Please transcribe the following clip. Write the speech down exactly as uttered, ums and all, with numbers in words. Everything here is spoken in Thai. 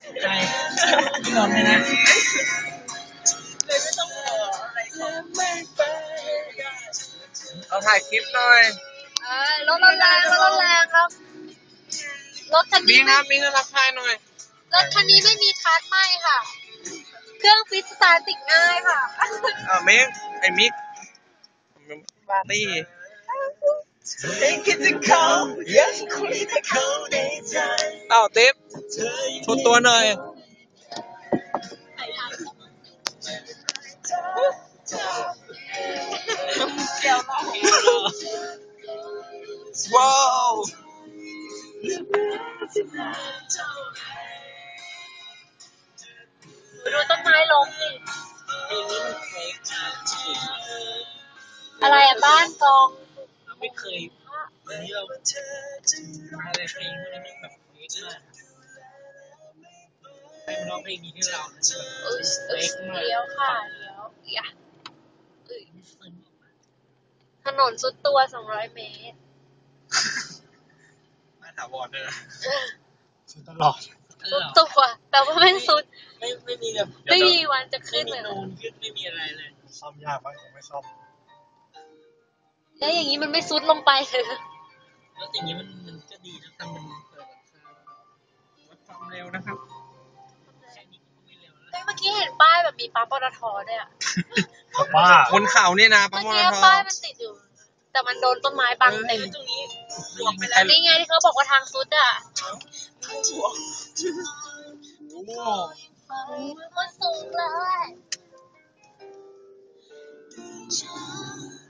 ใช่พี่นนท์เลยนะเอาถ่ายคลิปหน่อยเออรถรถแรงรถรถแรงครับรถคันมีนี้ครับมีก็ทักทายหน่อยรถคันนี้ไม่มีคาร์ดไหมค่ะ เครื่องฟิตสตาร์ทติดง่ายค่ะอ่ามิกไอ้มิกปาร์ตี้อ้าวติ๊บชดตัวหน่อยว้าวดูต้นไม้ล้มดิอะไรอ่ะบ้านกองเราไม่เคยวันนี้เราอะไรเพลงที่มันแบบเล็กมากให้มันร้องเพลงนี้ให้เราเออเออเลี้ยวค่ะเลี้ยวอย่าถนนสุดตัวสองร้อยเมตรมาถาวรด้วยนะสุดตลอดสุดตัวแต่ว่าไม่สุดไม่ไม่มีแบบไม่มีวันจะขึ้นเลยไม่มีนูนขึ้นไม่มีอะไรเลยซ่อมยากไหมผมไม่ซ่อมแล้วอย่างนี้มันไม่ซุดลงไปเลยแล้วอย่างนี้มันมันก็ดีนะทำมันเปิดวัดความเร็วนะครับแค่นี้ก็ไม่เร็วแล้วเมื่อกี้เห็นป้ายแบบมีปั๊มปตทด้วยอ่ะป้าบนเขาเนี่ยนะปั๊มปตทเมื่อกี้ป้ายมันติดอยู่แต่มันโดนต้นไม้บังเต็มตรงนี้รวมไปแล้วนี่ไงที่เขาบอกว่าทางซุดอ่ะมันสูงเลย